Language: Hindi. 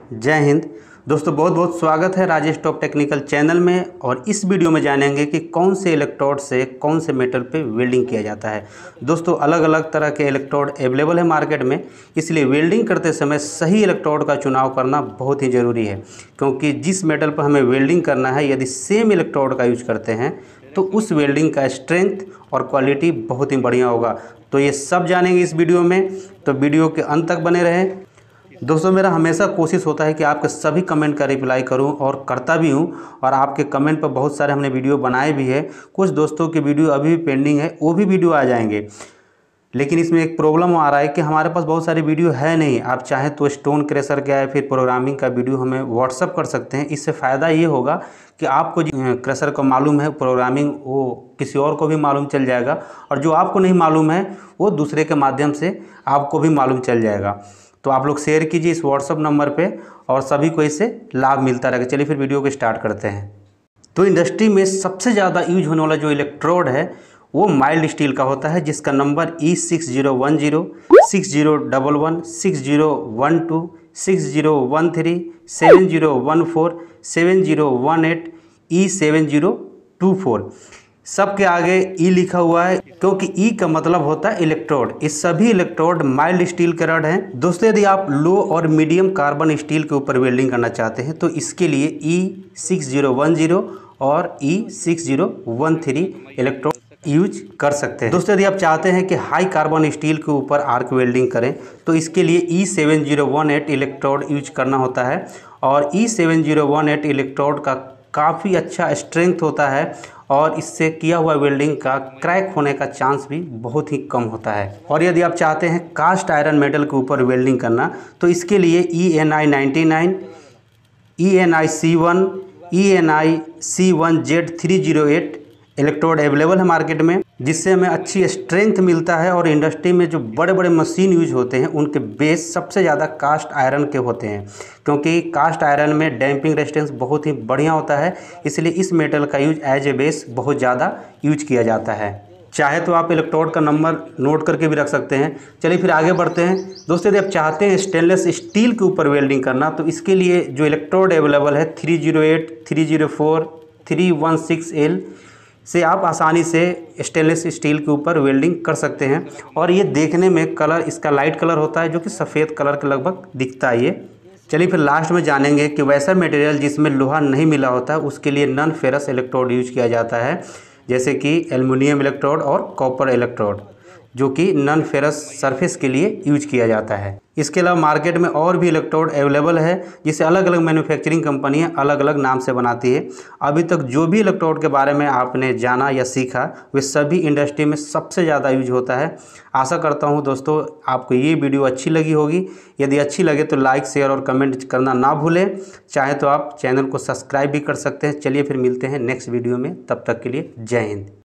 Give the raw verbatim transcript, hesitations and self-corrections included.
जय हिंद दोस्तों, बहुत बहुत स्वागत है राजेश टॉप टेक्निकल चैनल में। और इस वीडियो में जानेंगे कि कौन से इलेक्ट्रोड से कौन से मेटल पे वेल्डिंग किया जाता है। दोस्तों, अलग अलग तरह के इलेक्ट्रोड अवेलेबल है मार्केट में, इसलिए वेल्डिंग करते समय सही इलेक्ट्रोड का चुनाव करना बहुत ही ज़रूरी है। क्योंकि जिस मेटल पर हमें वेल्डिंग करना है, यदि सेम इलेक्ट्रोड का यूज करते हैं तो उस वेल्डिंग का स्ट्रेंथ और क्वालिटी बहुत ही बढ़िया होगा। तो ये सब जानेंगे इस वीडियो में, तो वीडियो के अंत तक बने रहें। दोस्तों, मेरा हमेशा कोशिश होता है कि आपके सभी कमेंट का रिप्लाई करूं, और करता भी हूं। और आपके कमेंट पर बहुत सारे हमने वीडियो बनाए भी है। कुछ दोस्तों की वीडियो अभी भी पेंडिंग है, वो भी वीडियो आ जाएंगे। लेकिन इसमें एक प्रॉब्लम आ रहा है कि हमारे पास बहुत सारी वीडियो है नहीं। आप चाहें तो स्टोन क्रेशर का या फिर प्रोग्रामिंग का वीडियो हमें व्हाट्सअप कर सकते हैं। इससे फ़ायदा ये होगा कि आपको क्रेशर को मालूम है, प्रोग्रामिंग वो किसी और को भी मालूम चल जाएगा, और जो आपको नहीं मालूम है वो दूसरे के माध्यम से आपको भी मालूम चल जाएगा। तो आप लोग शेयर कीजिए इस व्हाट्सअप नंबर पे, और सभी को इससे लाभ मिलता रहेगा। चलिए फिर वीडियो को स्टार्ट करते हैं। तो इंडस्ट्री में सबसे ज़्यादा यूज होने वाला जो इलेक्ट्रोड है वो माइल्ड स्टील का होता है, जिसका number E six zero one zero, six zero double one, six zero one two, six zero one three, seven zero one four, seven zero one eight, E seven zero two four. सबके आगे ई लिखा हुआ है क्योंकि ई का मतलब होता है इलेक्ट्रोड। इस सभी इलेक्ट्रोड माइल्ड स्टील के रड हैं। दोस्तों, यदि आप लो और मीडियम कार्बन स्टील के ऊपर वेल्डिंग करना चाहते हैं तो इसके लिए E six zero one zero और E six zero one three electrode use कर सकते हैं। दोस्तों, यदि आप चाहते हैं कि हाई कार्बन स्टील के ऊपर आर्क वेल्डिंग करें तो इसके लिए E seven zero one eight electrode use करना होता है। और E seven zero one eight electrode का काफ़ी अच्छा स्ट्रेंथ होता है, और इससे किया हुआ वेल्डिंग का क्रैक होने का चांस भी बहुत ही कम होता है। और यदि आप चाहते हैं कास्ट आयरन मेटल के ऊपर वेल्डिंग करना तो इसके लिए E N I ninety nine, E N I C one, E N I C one Z three zero eight electrode available है मार्केट में, जिससे हमें अच्छी स्ट्रेंथ मिलता है। और इंडस्ट्री में जो बड़े बड़े मशीन यूज होते हैं उनके बेस सबसे ज़्यादा कास्ट आयरन के होते हैं, क्योंकि कास्ट आयरन में डैम्पिंग रेजिस्टेंस बहुत ही बढ़िया होता है। इसलिए इस मेटल का यूज एज ए बेस बहुत ज़्यादा यूज किया जाता है। चाहे तो आप इलेक्ट्रोड का नंबर नोट करके भी रख सकते हैं। चलिए फिर आगे बढ़ते हैं। दोस्तों, यदि आप चाहते हैं स्टेनलेस स्टील के ऊपर वेल्डिंग करना तो इसके लिए जो इलेक्ट्रोड अवेलेबल है three zero eight, three zero four, three one six L से आप आसानी से स्टेनलेस स्टील के ऊपर वेल्डिंग कर सकते हैं। और ये देखने में कलर इसका लाइट कलर होता है, जो कि सफ़ेद कलर के लगभग दिखता है ये। चलिए फिर लास्ट में जानेंगे कि वैसा मटेरियल जिसमें लोहा नहीं मिला होता है उसके लिए नॉन फेरस इलेक्ट्रोड यूज किया जाता है, जैसे कि एल्युमिनियम इलेक्ट्रोड और कॉपर इलेक्ट्रोड, जो कि नॉन फेरस सरफेस के लिए यूज किया जाता है। इसके अलावा मार्केट में और भी इलेक्ट्रोड अवेलेबल है, जिसे अलग अलग मैन्युफैक्चरिंग कंपनियां अलग अलग नाम से बनाती है। अभी तक जो भी इलेक्ट्रोड के बारे में आपने जाना या सीखा वे सभी इंडस्ट्री में सबसे ज़्यादा यूज होता है। आशा करता हूं दोस्तों आपको ये वीडियो अच्छी लगी होगी। यदि अच्छी लगे तो लाइक, शेयर और कमेंट करना ना भूलें। चाहे तो आप चैनल को सब्सक्राइब भी कर सकते हैं। चलिए फिर मिलते हैं नेक्स्ट वीडियो में, तब तक के लिए जय हिंद।